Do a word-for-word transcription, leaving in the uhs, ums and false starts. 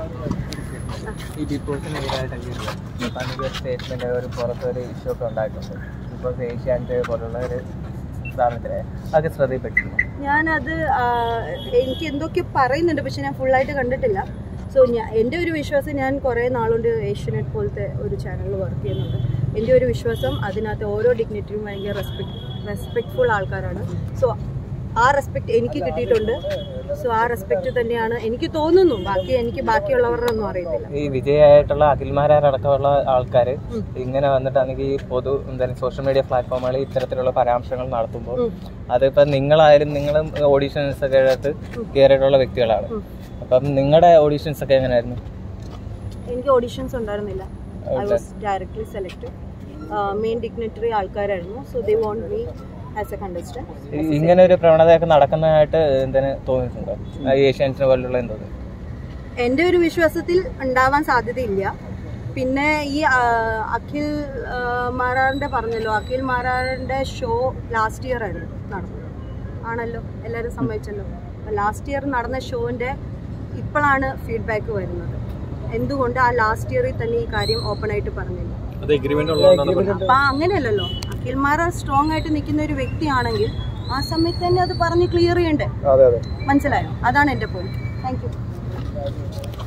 ഈ big ബോസിനെതിരായിട്ടൊക്കെ statement ഒരു പുറത്തൊരു ഇഷ്യൂ ഒക്കെ ഉണ്ടായിട്ടുണ്ട്. ഇപ്പോൾ ഏഷ്യാനെറ്റ് പോലുള്ള ഒരു സ്ഥാനത്തിലെ അതൊക്കെ ശ്രദ്ധയിൽപ്പെട്ടിരുന്നു. ഞാനത് എനിക്ക് എന്തൊക്കെ പറയുന്നുണ്ട്, പക്ഷെ ഞാൻ ഫുള്ളായിട്ട് കണ്ടിട്ടില്ല. സോ ഞാൻ എൻ്റെ ഒരു വിശ്വാസം, ഞാൻ കുറേ നാളുകൊണ്ട് ഏഷ്യാനെറ്റ് പോലത്തെ ഒരു ചാനലിൽ വർക്ക് ചെയ്യുന്നുണ്ട്. എൻ്റെ ഒരു വിശ്വാസം അതിനകത്ത് ഓരോ ഡിഗ്നിറ്ററിയും ഭയങ്കര റെസ്പെക്ട് റെസ്പെക്ട്ഫുൾ ആൾക്കാരാണ്. സോ ആ റെസ്പെക്ട് എനിക്ക് കിട്ടിയിട്ടുണ്ട്. സോ ആ റെസ്പെക്ട് തന്നെയാണ് എനിക്ക് തോന്നുന്നു. ബാക്കി എനിക്ക് ബാക്കിയുള്ളവരുടെ ഒന്നും അറിയത്തില്ല. ഈ വിജയായിട്ടുള്ള അഖിൽമാരടക്കമുള്ള ആൾക്കാർ ഇങ്ങനെ വന്നിട്ടാണെങ്കിൽ ഈ പൊതു എന്തായാലും സോഷ്യൽ മീഡിയ പ്ലാറ്റ്ഫോമുകളിൽ ഇത്തരത്തിലുള്ള പരാമർശങ്ങൾ നടത്തുമ്പോൾ അതിപ്പോൾ നിങ്ങളായാലും നിങ്ങളും ഓഡീഷൻസ് ഒക്കെ എടുത്ത് കയറിയിട്ടുള്ള വ്യക്തികളാണ്. അപ്പം നിങ്ങളുടെ ഓഡീഷൻസ് ഒക്കെ എങ്ങനെയായിരുന്നു? എനിക്ക് ഓഡീഷൻസ് ഉണ്ടായിരുന്നില്ല. I was directly selected. Main dignitary ആൾക്കാരായിരുന്നു. So they want me as a contestant. ഇങ്ങനെ ഒരു പ്രവണതയൊക്കെ നടക്കുന്നതായിട്ട് എന്തിനു തോന്നിയിട്ടുണ്ടോ? ഏഷ്യാനെറ്റിനെ പോലുള്ള എന്തോ എൻ്റെ ഒരു വിശ്വാസത്തിൽ ഉണ്ടാവാൻ സാധ്യതയില്ല. പിന്നെ ഈ അഖിൽ മാരാറിൻ്റെ പറഞ്ഞല്ലോ, അഖിൽ മാരാറിൻ്റെ ഷോ ലാസ്റ്റ് ഇയർ ആയിരുന്നു നടന്നത് ആണല്ലോ, എല്ലാവരും സമ്മതിച്ചല്ലോ. ലാസ്റ്റ് ഇയർ നടന്ന ഷോൻ്റെ ഇപ്പോഴാണ് ഫീഡ്ബാക്ക് വരുന്നത്. എന്തുകൊണ്ട് ആ ലാസ്റ്റ് ഇയറിൽ തന്നെ ഈ കാര്യം ഓപ്പൺ ആയിട്ട് പറഞ്ഞില്ല? അപ്പൊ അങ്ങനെയല്ലല്ലോ. അഖിൽ മാരാർ സ്ട്രോങ് ആയിട്ട് നിൽക്കുന്ന ഒരു വ്യക്തിയാണെങ്കിൽ ആ സമയത്ത് തന്നെ അത് പറഞ്ഞ് ക്ലിയർ ചെയ്യണ്ടേ? മനസ്സിലായോ? അതാണ് എൻ്റെ പോയിന്റ്. Thank you.